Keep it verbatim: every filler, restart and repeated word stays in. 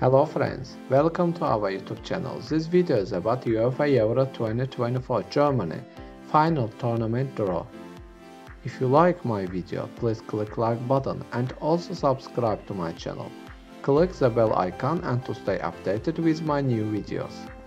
Hello friends, welcome to our YouTube channel. This video is about UEFA Euro twenty twenty-four Germany final tournament draw. If you like my video, please click like button and also subscribe to my channel. Click the bell icon and to stay updated with my new videos.